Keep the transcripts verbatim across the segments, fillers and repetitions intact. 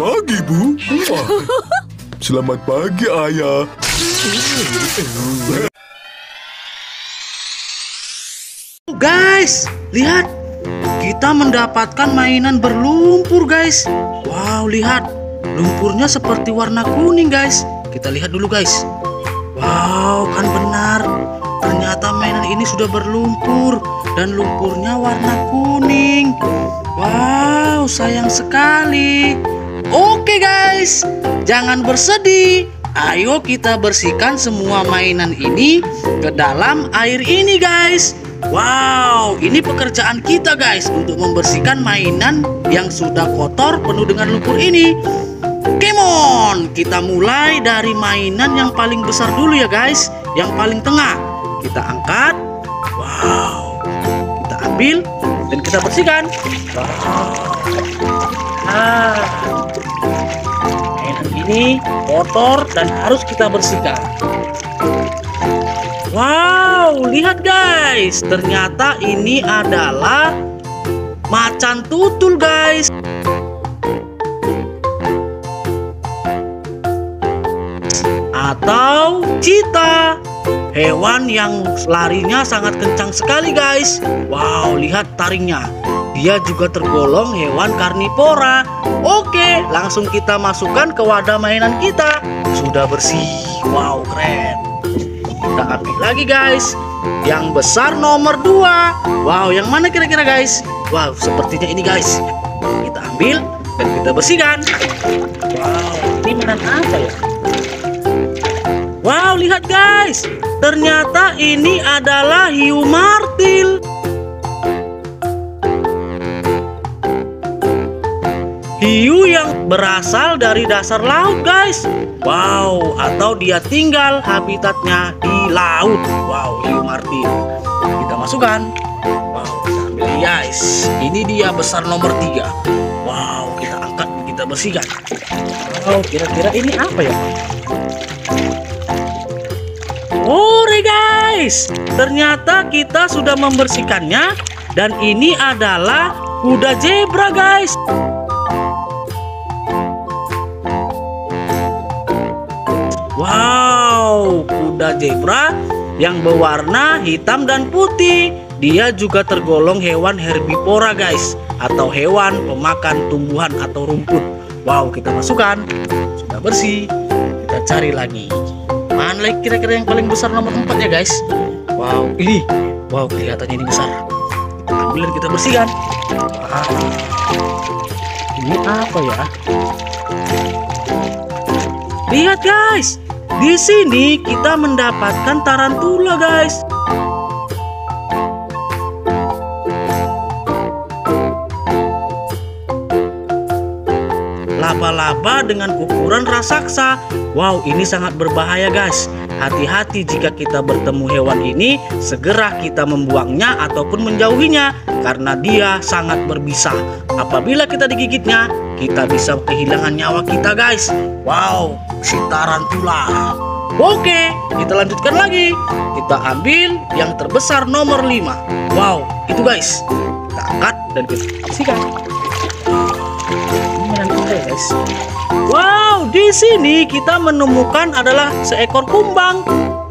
pagi, Bu. Wah. Selamat pagi, Ayah. Guys, lihat. Kita mendapatkan mainan berlumpur, guys. Wow, lihat. Lumpurnya seperti warna kuning, guys. Kita lihat dulu, guys. Wow, kan benar. Ternyata mainan ini sudah berlumpur dan lumpurnya warna kuning. Wow, sayang sekali. Oke, guys. Jangan bersedih. Ayo kita bersihkan semua mainan ini ke dalam air ini, guys. Wow, ini pekerjaan kita, guys, untuk membersihkan mainan yang sudah kotor penuh dengan lumpur ini. Come on, kita mulai dari mainan yang paling besar dulu ya, guys. Yang paling tengah kita angkat. Wow, kita ambil dan kita bersihkan. Wow. Ah, mainan ini kotor dan harus kita bersihkan. Wow, lihat guys, ternyata ini adalah macan tutul, guys. Atau cheetah, hewan yang larinya sangat kencang sekali, guys. Wow, lihat taringnya. Dia juga tergolong hewan karnivora. Oke, langsung kita masukkan ke wadah mainan kita. Sudah bersih. Wow, keren. Kita ambil lagi, guys. Yang besar nomor dua. Wow, yang mana kira-kira, guys? Wow, sepertinya ini, guys. Kita ambil dan kita bersihkan. Wow, ini mainan apa ya? Wow, lihat, guys. Ternyata ini adalah hiu martil. Hiu yang berasal dari dasar laut, guys. Wow, atau dia tinggal habitatnya di laut. Wow, hiu martil. Kita masukkan. Wow, kita ambil, guys. Ini dia besar nomor tiga. Wow, kita angkat, kita bersihkan. Wow, kira-kira ini apa ya? Ore, guys. Ternyata kita sudah membersihkannya. Dan ini adalah kuda zebra, guys. Wow, kuda zebra yang berwarna hitam dan putih. Dia juga tergolong hewan herbivora, guys, atau hewan pemakan tumbuhan atau rumput. Wow, kita masukkan. Sudah bersih. Kita cari lagi. Mana lagi kira-kira yang paling besar nomor empat ya, guys? Wow, ini. Wow, kelihatannya ini besar. Kita ambil dan kita bersihkan. Wow. Ini apa ya? Lihat, guys. Di sini kita mendapatkan tarantula, guys. Laba-laba dengan ukuran raksasa. Wow, ini sangat berbahaya, guys. Hati-hati jika kita bertemu hewan ini, segera kita membuangnya ataupun menjauhinya karena dia sangat berbisa. Apabila kita digigitnya, kita bisa kehilangan nyawa kita, guys. Wow, si tarantula. Oke, kita lanjutkan lagi. Kita ambil yang terbesar nomor lima. Wow, itu, guys. Kita angkat dan kita bersihkan. Guys. Wow, di sini kita menemukan adalah seekor kumbang.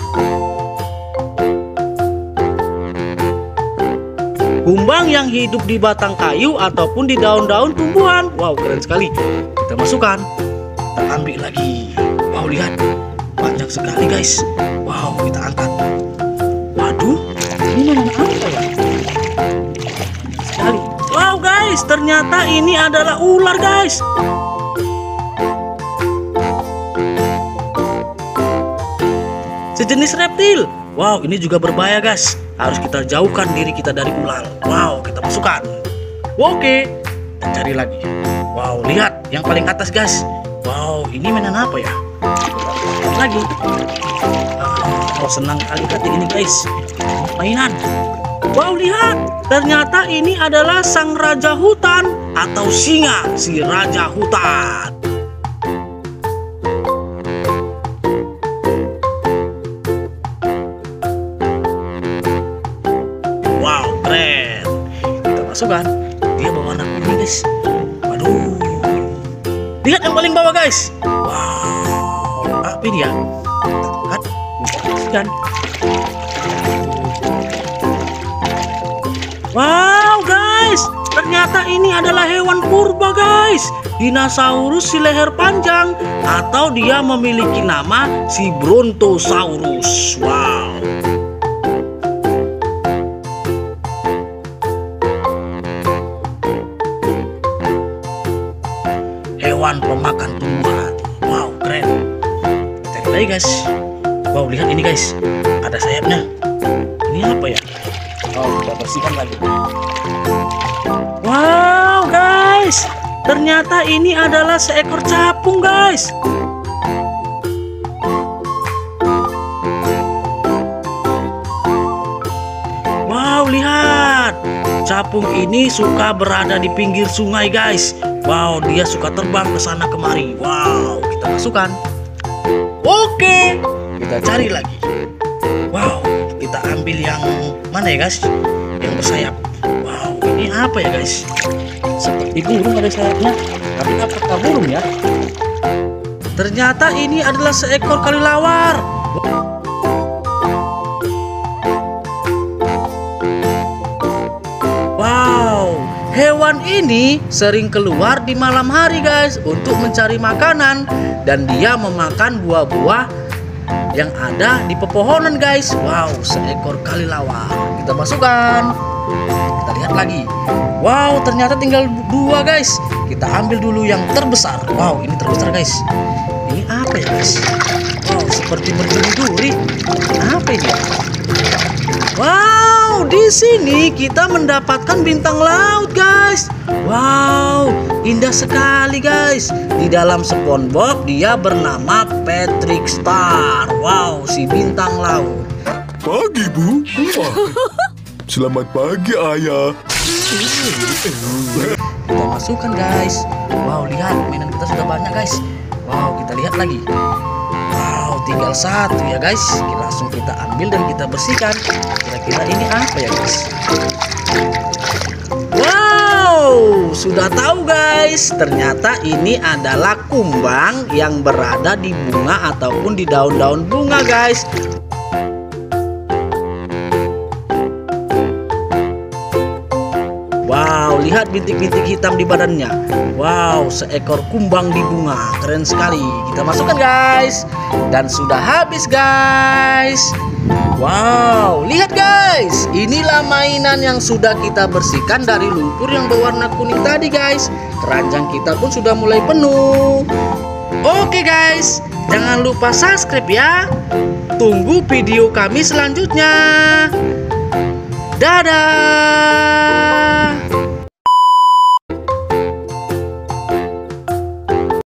Kumbang yang hidup di batang kayu ataupun di daun-daun tumbuhan. Wow, keren sekali. Kita masukkan. Kita ambil lagi. Wow, lihat. Banyak sekali, guys. Wow, kita angkat. Waduh, ini mana apa ya? Sekali. Wow, guys, ternyata ini adalah ular, guys. Sejenis reptil. Wow, ini juga berbahaya, guys. Harus kita jauhkan diri kita dari ular. Wow, kita masukkan. Oke, kita cari lagi. Wow, lihat yang paling atas, guys. Wow, ini mainan apa ya? Kita lagi. Oh, senang kali hati ini, guys. Mainan. Wow, lihat. Ternyata ini adalah sang raja hutan atau singa, si raja hutan. Wow, keren. Kita masukkan. Dia berwarna kuning, guys. Waduh. Lihat yang paling bawah guys. Wow, apa ini ya? Lihat, dan wow guys, ternyata ini adalah hewan purba guys, dinosaurus si leher panjang, atau dia memiliki nama si Brontosaurus. Wow. Hewan pemakan tumbuhan. Wow, keren. Cari lagi guys. Wow, lihat ini guys, ada sayapnya. Ini apa ya? Oh, kita bersihkan lagi. Wow guys, ternyata ini adalah seekor capung guys. Wow, lihat, capung ini suka berada di pinggir sungai guys. Wow, dia suka terbang ke sana kemari. Wow, kita masukkan. Oke, kita cari lagi. Wow, kita ambil yang mana ya guys? Yang bersayap. Wow, ini apa ya guys? Seperti burung ada sayapnya, tapi apakah burung ya? Ternyata ini adalah seekor kelelawar. Wow, hewan ini sering keluar di malam hari guys untuk mencari makanan, dan dia memakan buah-buah yang ada di pepohonan guys. Wow, seekor kelelawar. Kita masukkan. Kita lihat lagi. Wow, ternyata tinggal dua guys. Kita ambil dulu yang terbesar. Wow, ini terbesar guys. Ini apa ya guys? Wow, seperti berduri-duri. Apa ini? Wow, di sini kita mendapatkan bintang laut guys. Wow, indah sekali guys. Di dalam SpongeBob dia bernama Patrick Star. Wow, si bintang laut. Pagi Bu. Wah. Selamat pagi Ayah. Kita masukkan guys. Wow, lihat mainan kita sudah banyak guys. Wow, kita lihat lagi. Wow, tinggal satu ya guys. Langsung kita ambil dan kita bersihkan. Kira-kira ini apa ya guys? Wow, sudah tahu guys. Ternyata ini adalah kumbang yang berada di bunga ataupun di daun-daun bunga guys. Wow, lihat bintik-bintik hitam di badannya. Wow, seekor kumbang di bunga. Keren sekali. Kita masukkan guys. Dan sudah habis guys. Wow, lihat guys. Inilah mainan yang sudah kita bersihkan dari lumpur yang berwarna kuning tadi guys. Keranjang kita pun sudah mulai penuh. Oke guys, jangan lupa subscribe ya. Tunggu video kami selanjutnya. Dadah.